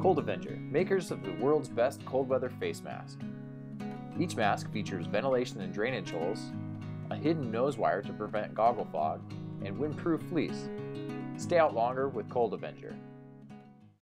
ColdAvenger, makers of the world's best cold weather face mask. Each mask features ventilation and drainage holes, a hidden nose wire to prevent goggle fog, and windproof fleece. Stay out longer with ColdAvenger.